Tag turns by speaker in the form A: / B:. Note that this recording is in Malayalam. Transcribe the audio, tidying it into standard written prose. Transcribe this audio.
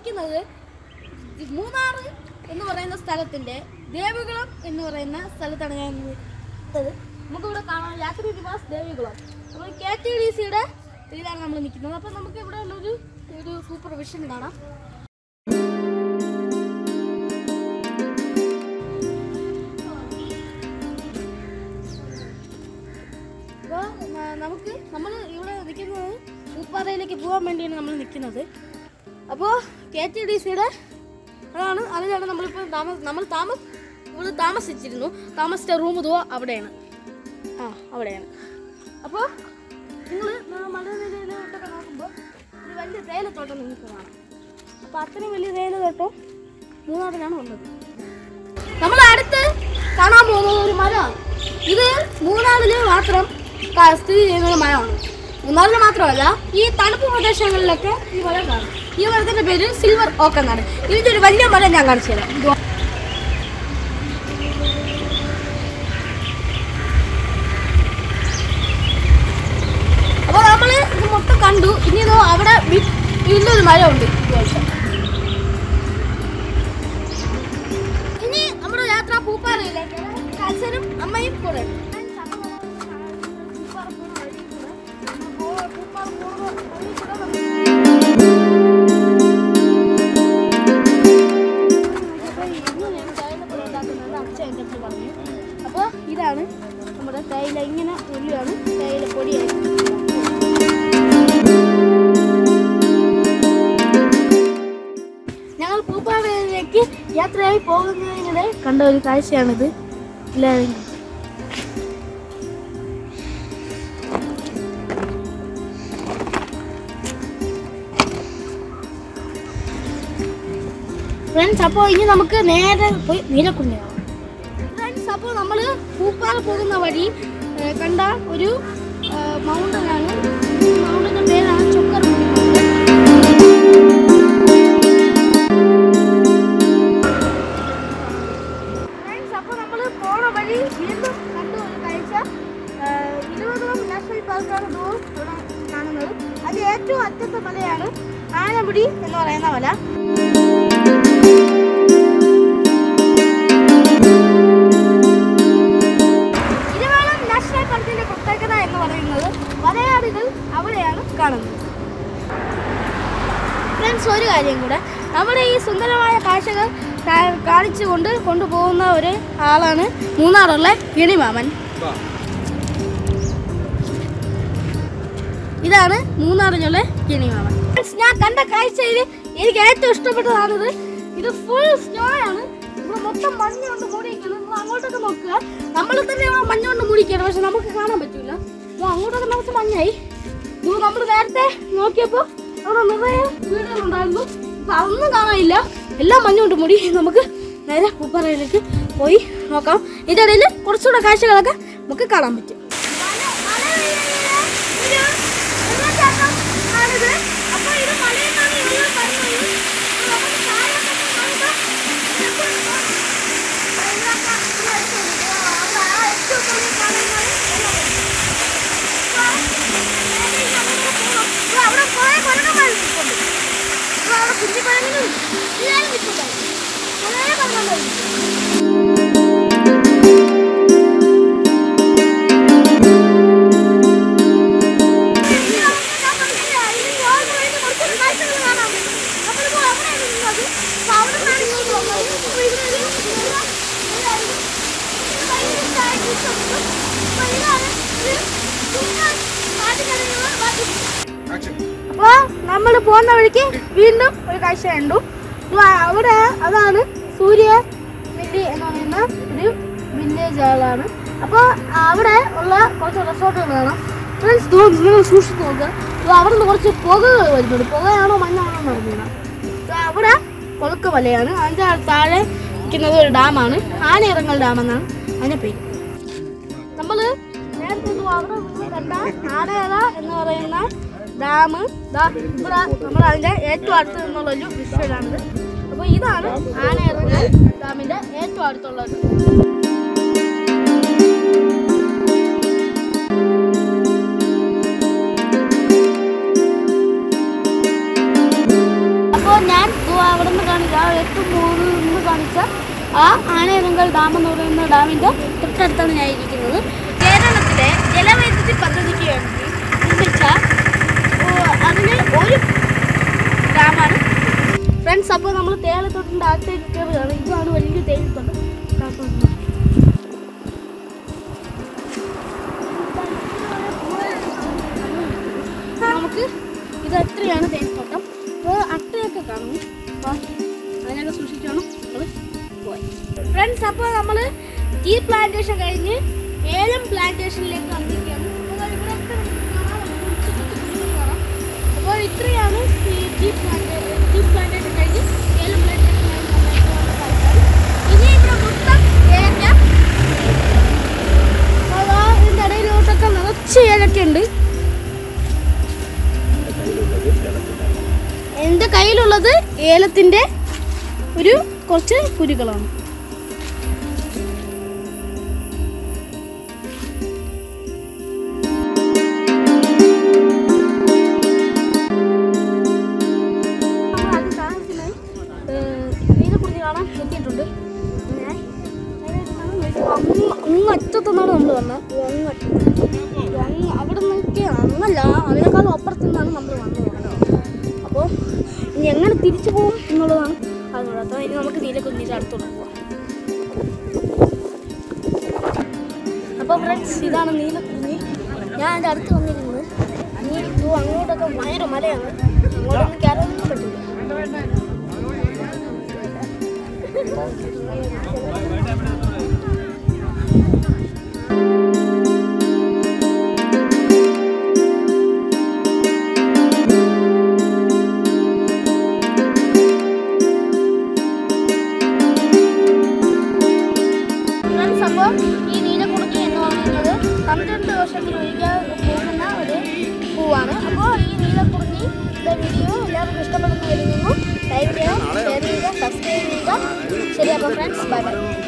A: നിൽക്കുന്നത് മൂന്നാർ എന്ന് പറയുന്ന സ്ഥലത്തിൻ്റെ ദേവികുളം എന്ന് പറയുന്ന സ്ഥലത്താണ് ഞാൻ നിൽക്കുന്നത്. നമുക്കിവിടെ കാണാം യാത്രി നിവാസ് ദേവികുളം. നമ്മൾ KTDCയുടെ ഇതിലാണ് നമ്മൾ നിൽക്കുന്നത്. അപ്പോൾ നമുക്ക് ഇവിടെ ഉള്ളൊരു സൂപ്പർ വിഷൻ കാണാം. അപ്പോൾ നമ്മൾ ഇവിടെ നിൽക്കുന്നത് പൂപ്പാറയിലേക്ക് പോകാൻ വേണ്ടിയാണ് നമ്മൾ നിൽക്കുന്നത്. അപ്പോൾ KTDCയുടെ അതിലാണ് നമ്മളിപ്പോൾ ഇവിടെ താമസിച്ചിരുന്നു. താമസിച്ച റൂം ഇതോ അവിടെയാണ്. അവിടെയാണ്. അപ്പോൾ നിങ്ങൾ മലനിരയിലോട്ടൊക്കെ നോക്കുമ്പോൾ ഒരു വലിയ തേയിലത്തോട്ടം നിങ്ങൾക്ക് കാണാം. അപ്പോൾ അത്രയും വലിയ തേയിലത്തോട്ടം മൂന്നാറിലാണ് വന്നത്. നമ്മൾ അടുത്ത് കാണാൻ പോകുന്നത് ഒരു മരമാണ്. ഇത് മൂന്നാറിൽ മാത്രം സ്ഥിതി ചെയ്യുന്ന ഒരു മരമാണ്. മൂന്നാറിൽ മാത്രമല്ല, ഈ തണുപ്പ് പ്രദേശങ്ങളിലൊക്കെ ഈ മരം കാണും. ഈ മരത്തിൻ്റെ പേര് സിൽവർ ഓക്ക് എന്നാണ്. ഇതിൻ്റെ ഒരു വലിയ മരം ഞാൻ കാണിച്ചു തരാം. അപ്പോൾ നമ്മൾ ഇത് മൊത്തം കണ്ടു. ഇനി ഇതോ അവിടെ വീട്ടിലൊരു മരമുണ്ട്. ഇനി നമ്മുടെ യാത്ര പൂപ്പാറയിലേക്ക്. അച്ഛനും അമ്മയും കൂടെ അപ്പോൾ ഇതാണ് നമ്മുടെ തേയില. ഇങ്ങനെ ഉള്ളിയാണ് തേയില പൊടിയായി. ഞങ്ങൾ പൂപ്പാറയിലേക്ക് യാത്രയായി പോകുന്നതിനിടെ കണ്ട ഒരു കാഴ്ചയാണിത്. എല്ലാവരും ഫ്രണ്ട്സ്, അപ്പോൾ ഇനി നമുക്ക് നേരെ പോയി നീലക്കുണ്ടയാവും. ഫ്രണ്ട്സ്, അപ്പോൾ നമ്മൾ പൂപ്പാറ പോകുന്ന വഴി കണ്ട ഒരു മൗണ്ടനാണ്. മൗണ്ടൻ്റെ പേരാണ് ചൊക്കർമുടി. ഫ്രണ്ട്സ്, അപ്പോൾ നമ്മൾ പോണ വഴി വീണ്ടും കണ്ട ഒരു കാഴ്ച 20 നാഷണൽ പാർക്കാണ് ഇവിടെ കാണുന്നത്. അത് ഏറ്റവും അറ്റത്തെ മലയാണ് ആനമുടി എന്ന് പറയുന്ന മല. പ്രത്യേകത എന്ന് പറയുന്നത് വരയാടുകൾ അവിടെയാണ് കാണുന്നത്. ഫ്രണ്ട്സ്, ഒരു കാര്യം കൂടെ, നമ്മുടെ ഈ സുന്ദരമായ കാഴ്ചകൾ കാണിച്ചുകൊണ്ട് കൊണ്ടുപോകുന്ന ഒരു ആളാണ് മൂന്നാറുള്ള ഗിണിമാമൻ. ഇതാണ് മൂന്നാറിനുള്ള ഗിണിമാമൻ. ഫ്രണ്ട്സ്, ഞാൻ കണ്ട കാഴ്ചയിൽ എനിക്ക് ഏറ്റവും ഇഷ്ടപ്പെട്ടതാണിത്. ഇത് ഫുൾ സ്നോ ആണ്. ഇവിടെ മൊത്തം മഞ്ഞ് കൊണ്ട് മൂടിയിരിക്കണം. നിങ്ങൾ അങ്ങോട്ടൊക്കെ നോക്കുക. നമ്മൾ തന്നെ മഞ്ഞ് കൊണ്ട് മൂടിക്കണം, പക്ഷെ നമുക്ക് കാണാൻ പറ്റില്ല. അങ്ങോട്ടൊക്കെ നമുക്ക് മഞ്ഞായി. നമ്മൾ നേരത്തെ നോക്കിയപ്പോൾ അവിടെ നിറയെ വീടുകളുണ്ടായിരുന്നു. അപ്പം അതൊന്നും കാണാനില്ല. എല്ലാം മഞ്ഞ് കൊണ്ട് മൂടി. നമുക്ക് നേരെ പൂപ്പാറയിലേക്ക് പോയി നോക്കാം. ഇതിൻ്റെ ഇടയിൽ കുറച്ചുകൂടെ കാഴ്ചകളൊക്കെ നമുക്ക് കാണാൻ പറ്റും. അപ്പോൾ നമ്മൾ പോകുന്ന വഴിക്ക് വീണ്ടും ഒരു കാഴ്ച കണ്ടു. അവിടെ അതാണ് സൂര്യ മില്ലി എന്ന് പറയുന്ന ഒരു വില്ലേജ് ആളാണ്. അപ്പോൾ അവിടെ ഉള്ള കുറച്ച് റിസോർട്ടുകൾ കാണാം. ഫ്രണ്ട്സ്, നിങ്ങൾ സൂക്ഷിച്ച് നോക്കുക. അവിടെ നിന്ന് കുറച്ച് പുകകൾ വരുന്നുണ്ട്. പുകയാണോ മഞ്ഞാണോ എന്ന് അറിഞ്ഞില്ല. അവിടെ കൊളുക്ക് മലയാണ്. അതിൻ്റെ താഴെ നിൽക്കുന്നത് ഒരു ഡാമാണ്. ആനയിറങ്ങൽ ഡാം എന്നാണ് അതിൻ്റെ പേര്. നമ്മൾ നേരത്തെ അവിടെ നിന്ന് കണ്ട ആനയറ എന്ന് പറയുന്ന ഡാം ഇവിടെ നമ്മൾ അതിൻ്റെ ഏറ്റവും അടുത്ത് നിന്നുള്ളൊരു വിഷ്വലാണിത്. അപ്പോൾ ഇതാണ് ആനയിറങ്ങൽ ഡാമിൻ്റെ ഏറ്റവും അടുത്തുള്ളത്. അപ്പോൾ ഞാൻ എത്തുമ്പോൾ കാണിച്ച ആ ആനയിറങ്കൽ ഡാം എന്ന് പറയുന്ന ഡാമിൻ്റെ തൊട്ടടുത്താണ് ഞാൻ ഇരിക്കുന്നത്. കേരളത്തിലെ ജലവൈദ്യുതി പദ്ധതിക്ക് വേണ്ടി നിർമ്മിച്ച അതിന് ഒരു ഡാമാണ് ഫ്രണ്ട്സ്. അപ്പോൾ നമ്മൾ തേയിലത്തോട്ടിൻ്റെ അകത്തേക്ക് കയറുകയാണ്. ഇതാണ് വലിയ തേയിലത്തോട്ട്. നമുക്ക് ഇത് എത്രയാണ് തേയിലത്തോട്ടം. അപ്പോൾ അട്ടയൊക്കെ കാണുന്നു. അപ്പോൾ അതിനൊക്കെ സൂക്ഷിച്ചാണ് നമ്മൾ പോയി ഫ്രണ്ട്സ്. അപ്പോൾ നമ്മൾ ടീ പ്ലാന്റേഷൻ കഴിഞ്ഞ് ഏലം പ്ലാന്റേഷനിലേക്ക് വന്നിരിക്കുകയാണ്. അപ്പോൾ ഇത്രയാണ് ഈ ടീ പ്ലാന്റേഷൻ കഴിഞ്ഞ് ഏലം പ്ലാന്റേഷൻ ഇനി ഇവിടെ മൊത്തം ഏലക്ക. ഇതിൻ്റെ ഇടയിലോട്ടൊക്കെ നിറച്ച് ഏലക്ക ഉണ്ട്. എൻ്റെ കയ്യിലുള്ളത് ഏലത്തിൻ്റെ കുറച്ച് കുരുകളാണ്. നീലക്കുറിഞ്ഞി കാണാൻ എത്തിയിട്ടുണ്ട്. അങ്ങ് അറ്റത്തുനിന്നാണ് നമ്മൾ വന്നത്. അവിടെ നിന്നൊക്കെ അങ്ങല്ല, അതിനേക്കാളും അപ്പുറത്തു നിന്നാണ് നമ്മൾ വന്നത്. അപ്പോൾ ഇനി എങ്ങനെ തിരിച്ചു പോകും എന്നുള്ളതാണ് അതുകൊണ്ട്. ഇനി നമുക്ക് നീലക്കുറിഞ്ഞിൻ്റെ അടുത്തോട്ട് പോകാം. അപ്പോൾ ഫ്രണ്ട്സ്, ഇതാണ് നീലക്കുറിഞ്ഞി. ഞാൻ എൻ്റെ അടുത്ത് വന്നിരുന്നത്. അങ്ങോട്ടൊക്കെ ഭയങ്കര മലയാണ്. അങ്ങോട്ടൊന്നും കയറാനൊന്നും പറ്റില്ല. അപ്പോൾ ഈ നീലക്കുറിഞ്ഞി എന്ന് പറയുന്നത് 12 വർഷത്തിൽ ഒരിക്കൽ പോകുന്ന ഒരു പൂവാണ്. അപ്പോൾ ഈ നീലക്കുറിഞ്ഞിയുടെ വീഡിയോ എല്ലാവർക്കും ഇഷ്ടപ്പെടുന്നു. ലൈക്ക് ചെയ്യുക, ഷെയർ ചെയ്യുക, സബ്സ്ക്രൈബ് ചെയ്യുക. ശരി, അപ്പോൾ ഫ്രണ്ട്സ്, ബൈ ബൈ.